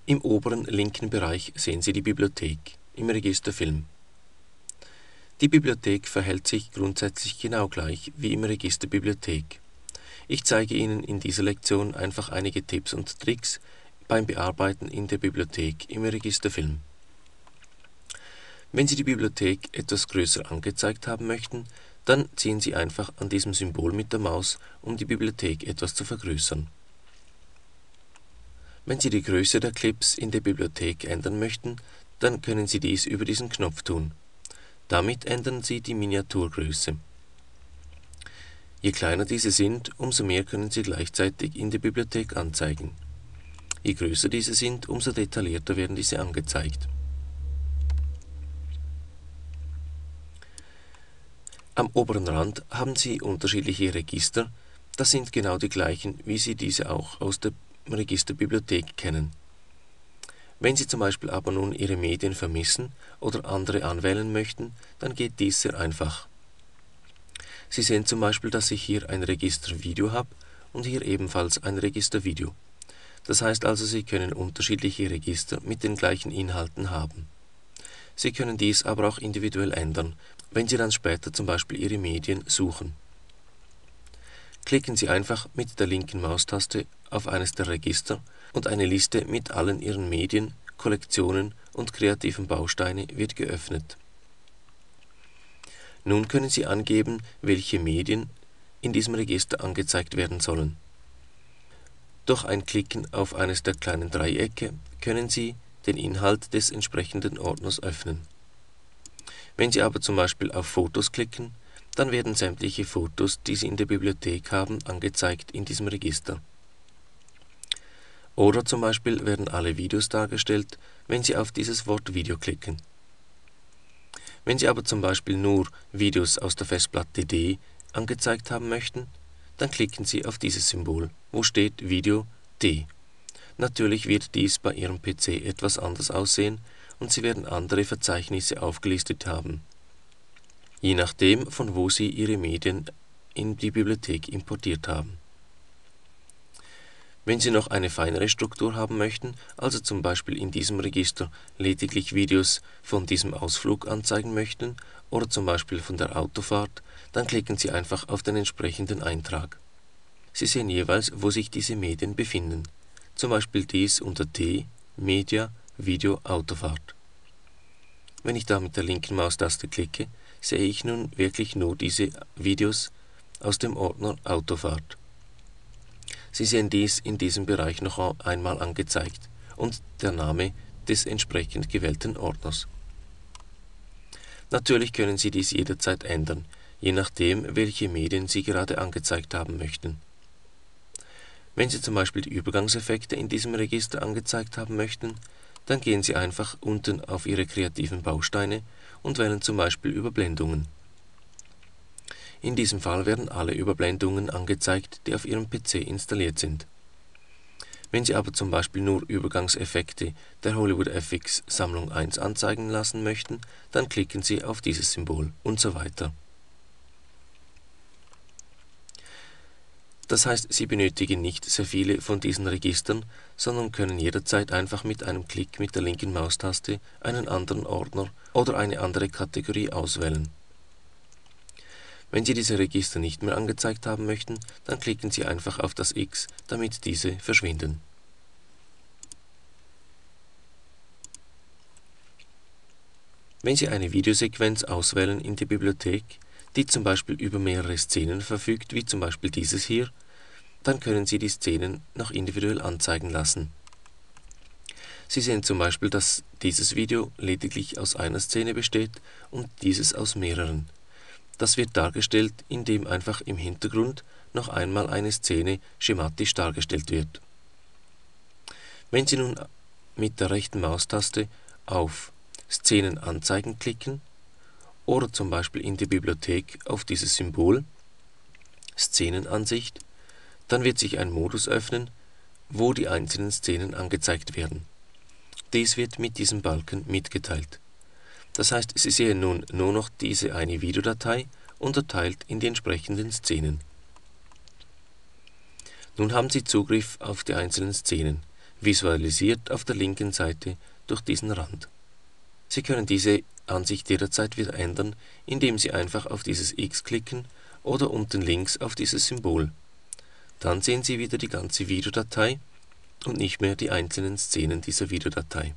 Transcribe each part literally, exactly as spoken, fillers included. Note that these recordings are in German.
Im oberen linken Bereich sehen Sie die Bibliothek im Register Film. Die Bibliothek verhält sich grundsätzlich genau gleich wie im Register Bibliothek. Ich zeige Ihnen in dieser Lektion einfach einige Tipps und Tricks beim Bearbeiten in der Bibliothek im Register Film. Wenn Sie die Bibliothek etwas größer angezeigt haben möchten, dann ziehen Sie einfach an diesem Symbol mit der Maus, um die Bibliothek etwas zu vergrößern. Wenn Sie die Größe der Clips in der Bibliothek ändern möchten, dann können Sie dies über diesen Knopf tun. Damit ändern Sie die Miniaturgröße. Je kleiner diese sind, umso mehr können Sie gleichzeitig in der Bibliothek anzeigen. Je größer diese sind, umso detaillierter werden diese angezeigt. Am oberen Rand haben Sie unterschiedliche Register, das sind genau die gleichen, wie Sie diese auch aus der Registerbibliothek kennen. Wenn Sie zum Beispiel aber nun Ihre Medien vermissen oder andere anwählen möchten, dann geht dies sehr einfach. Sie sehen zum Beispiel, dass ich hier ein Register Video habe und hier ebenfalls ein Register Video. Das heißt also, Sie können unterschiedliche Register mit den gleichen Inhalten haben. Sie können dies aber auch individuell ändern, wenn Sie dann später zum Beispiel Ihre Medien suchen. Klicken Sie einfach mit der linken Maustaste auf eines der Register und eine Liste mit allen Ihren Medien, Kollektionen und kreativen Bausteine wird geöffnet. Nun können Sie angeben, welche Medien in diesem Register angezeigt werden sollen. Durch ein Klicken auf eines der kleinen Dreiecke können Sie den Inhalt des entsprechenden Ordners öffnen. Wenn Sie aber zum Beispiel auf Fotos klicken, dann werden sämtliche Fotos, die Sie in der Bibliothek haben, angezeigt in diesem Register. Oder zum Beispiel werden alle Videos dargestellt, wenn Sie auf dieses Wort Video klicken. Wenn Sie aber zum Beispiel nur Videos aus der Festplatte D angezeigt haben möchten, dann klicken Sie auf dieses Symbol, wo steht Video D. Natürlich wird dies bei Ihrem P C etwas anders aussehen und Sie werden andere Verzeichnisse aufgelistet haben, je nachdem, von wo Sie Ihre Medien in die Bibliothek importiert haben. Wenn Sie noch eine feinere Struktur haben möchten, also zum Beispiel in diesem Register lediglich Videos von diesem Ausflug anzeigen möchten oder zum Beispiel von der Autofahrt, dann klicken Sie einfach auf den entsprechenden Eintrag. Sie sehen jeweils, wo sich diese Medien befinden, zum Beispiel dies unter T, Media, Video, Autofahrt. Wenn ich da mit der linken Maustaste klicke, sehe ich nun wirklich nur diese Videos aus dem Ordner Autofahrt. Sie sehen dies in diesem Bereich noch einmal angezeigt und der Name des entsprechend gewählten Ordners. Natürlich können Sie dies jederzeit ändern, je nachdem, welche Medien Sie gerade angezeigt haben möchten. Wenn Sie zum Beispiel die Übergangseffekte in diesem Register angezeigt haben möchten, dann gehen Sie einfach unten auf Ihre kreativen Bausteine und wählen zum Beispiel Überblendungen. In diesem Fall werden alle Überblendungen angezeigt, die auf Ihrem P C installiert sind. Wenn Sie aber zum Beispiel nur Übergangseffekte der Hollywood F X Sammlung eins anzeigen lassen möchten, dann klicken Sie auf dieses Symbol und so weiter. Das heißt, Sie benötigen nicht sehr viele von diesen Registern, sondern können jederzeit einfach mit einem Klick mit der linken Maustaste einen anderen Ordner oder eine andere Kategorie auswählen. Wenn Sie diese Register nicht mehr angezeigt haben möchten, dann klicken Sie einfach auf das X, damit diese verschwinden. Wenn Sie eine Videosequenz auswählen in der Bibliothek, die zum Beispiel über mehrere Szenen verfügt, wie zum Beispiel dieses hier, dann können Sie die Szenen noch individuell anzeigen lassen. Sie sehen zum Beispiel, dass dieses Video lediglich aus einer Szene besteht und dieses aus mehreren. Das wird dargestellt, indem einfach im Hintergrund noch einmal eine Szene schematisch dargestellt wird. Wenn Sie nun mit der rechten Maustaste auf Szenen anzeigen klicken oder zum Beispiel in der Bibliothek auf dieses Symbol Szenenansicht, dann wird sich ein Modus öffnen, wo die einzelnen Szenen angezeigt werden. Dies wird mit diesem Balken mitgeteilt. Das heißt, Sie sehen nun nur noch diese eine Videodatei unterteilt in die entsprechenden Szenen. Nun haben Sie Zugriff auf die einzelnen Szenen. visualisiert auf der linken Seite durch diesen Rand. Sie können diese Ansicht jederzeit wieder ändern, indem Sie einfach auf dieses X klicken oder unten links auf dieses Symbol. Dann sehen Sie wieder die ganze Videodatei und nicht mehr die einzelnen Szenen dieser Videodatei.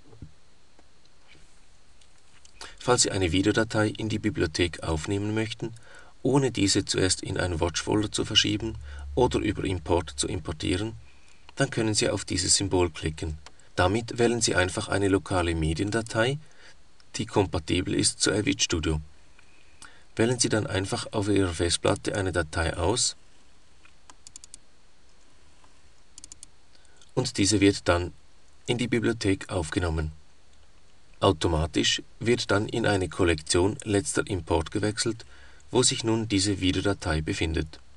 Falls Sie eine Videodatei in die Bibliothek aufnehmen möchten, ohne diese zuerst in einen Watch-Folder zu verschieben oder über Import zu importieren, dann können Sie auf dieses Symbol klicken. Damit wählen Sie einfach eine lokale Mediendatei, die kompatibel ist zu Avid Studio. Wählen Sie dann einfach auf Ihrer Festplatte eine Datei aus und diese wird dann in die Bibliothek aufgenommen. Automatisch wird dann in eine Kollektion letzter Import gewechselt, wo sich nun diese Videodatei befindet.